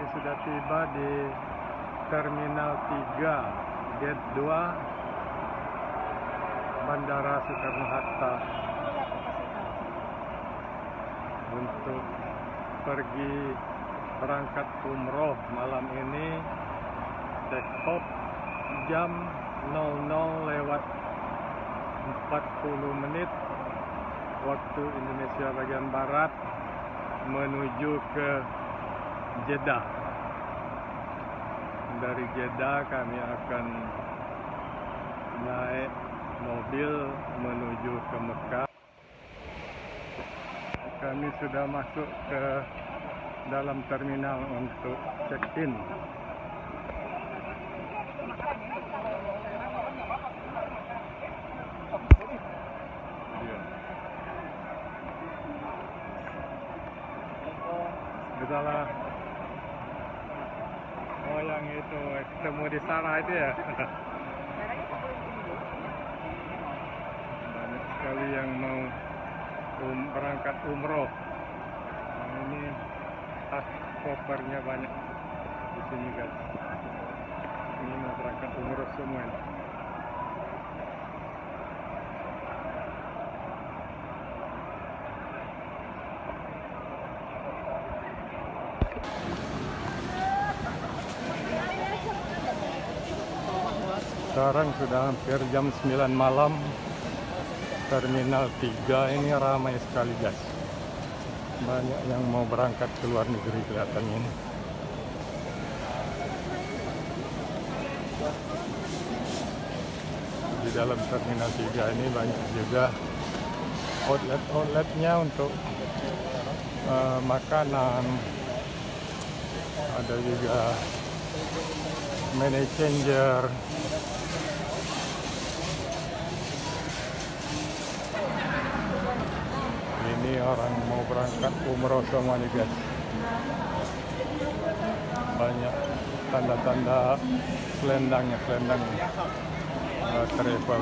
sudah tiba di Terminal 3, Gate 2, Bandara Soekarno-Hatta untuk pergi berangkat umroh malam ini. Take off jam 00:40 waktu Indonesia bagian Barat menuju ke Jeddah. Dari Jeddah kami akan naik mobil menuju ke Mekah. Kami sudah masuk ke dalam terminal untuk check-in. Salah. Oh, yang itu ketemu di sana itu ya. Banyak sekali yang mau berangkat umroh. Nah, ini tas kopernya banyak di sini, guys. Ini mau berangkat umroh semua ini. Sekarang sudah hampir jam 9 malam. Terminal 3 ini ramai sekali, guys. Banyak yang mau berangkat ke luar negeri kelihatannya ini. Di dalam Terminal 3 ini banyak juga outlet-outletnya untuk makanan. Ada juga money changer. Ini orang mau berangkat umroh semua nih, guys. Banyak tanda-tanda selendang travel.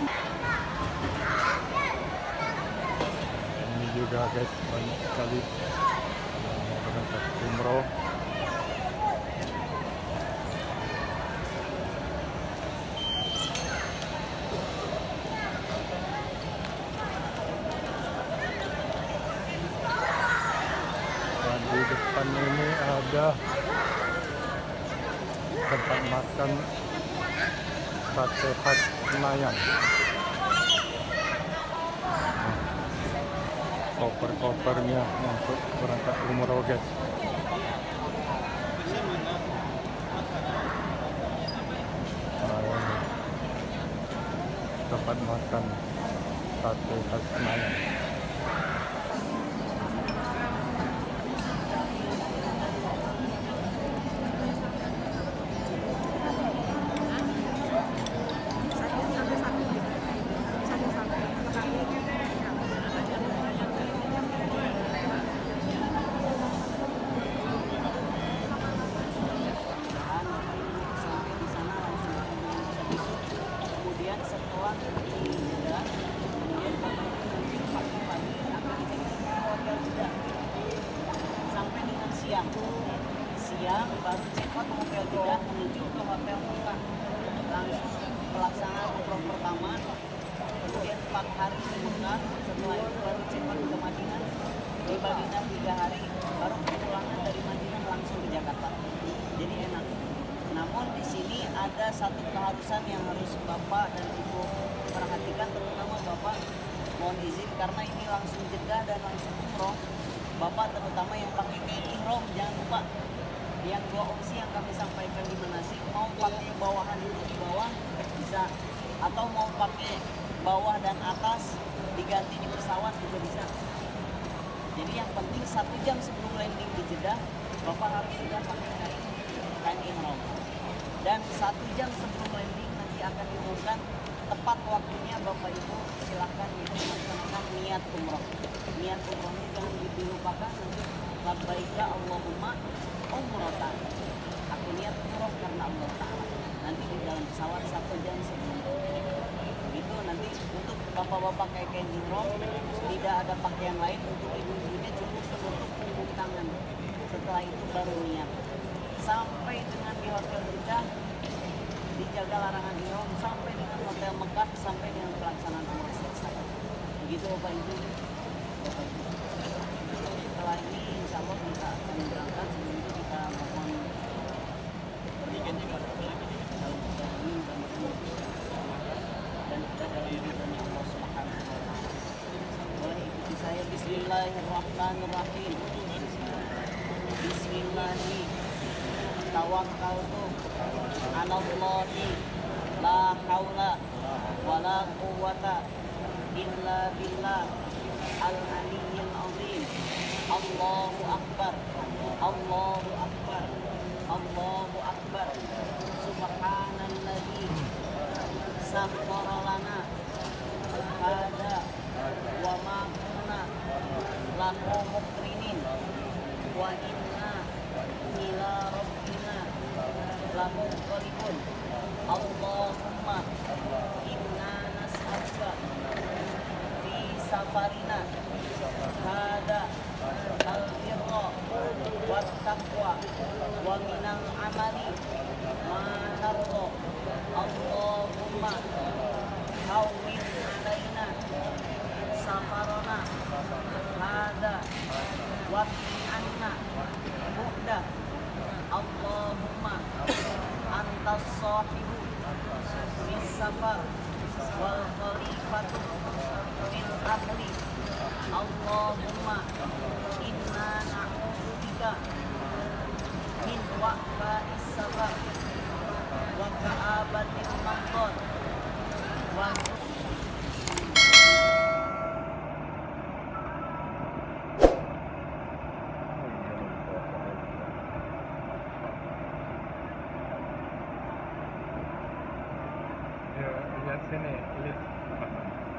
Ini juga, guys, banyak sekali yang mau berangkat umroh. Di depan ini ada tempat makan sate khas Senayan. Koper-kopernya untuk berangkat umroh, guys. Nah, ini tempat makan sate khas Senayan. Siang baru check out hotel Jeddah menuju ke hotel Mekah, langsung pelaksanaan umroh pertama, kemudian 4 hari di Mekah, setelah itu baru check out ke Madinah, di Madinah 3 hari, baru pulangan dari Madinah langsung ke Jakarta. Jadi enak. Namun di sini ada satu keharusan yang harus Bapak dan Ibu perhatikan, terutama Bapak, mohon izin karena ini langsung Jeddah dan langsung umroh. Bapak terutama yang pakai kain ihram, jangan lupa. Yang 2 opsi yang kami sampaikan di manasik, mau pakai bawahan dulu di bawah bisa, atau mau pakai bawah dan atas diganti di pesawat juga bisa. Jadi yang penting 1 jam sebelum landing di Jeddah, Bapak harus sudah pakai kain ihram. Dan 1 jam sebelum landing nanti akan diumumkan tepat waktunya. Bapak Ibu silahkan melaksanakan niat umroh. Niat umrohnya jangan dilupakan, nanti labbaika Allahumma umrohtan. Aku niat umroh karena Allah Ta'ala. Nanti di dalam pesawat 1 jam sebelum begitu. Nanti untuk bapak-bapak kain ihram tidak ada pakaian lain, untuk ibu-ibunya cukup menutup punggung tangan. Setelah itu baru niat. sampai dengan di Hotel Jeddah dijaga larangan ihram, sampai dengan Hotel Mekah, sampai dengan pelaksanaan umrah selesai. Begitu Bapak Ibu. Setelah ini insya Allah kita akan berangkat. Sebelum itu kita mohon berikan kepada dalam kita ini dan kita dalam hidupan Allah Subhanahu wa Ta'ala. Boleh ikuti saya. Bismillahirrahmanirrahim. Bismillahi tawakkaltu 'alallahi la haula wala quwwata illa billah al-aliyyil azim. Allahu akbar. Allahu akbar. Allahu akbar. Subhanalladzi sakhkhara lana hada wa ma kunna lahu muqrinin wa inna ila rabbina lamunqalibun. Allahumma inna nas'aluka fi safarina hada al-birra wat taqwa wa minal amali ma narda. Allahumma hawwin alaina safarana hada waqi anna bu'da. Allahumma antas sahibu bis safar wal khalifatu fil ahli. Allahumma inna na'udzubika min wa'ba'is safar wa ka'abatil manqad wa Ya, lihat sini, list.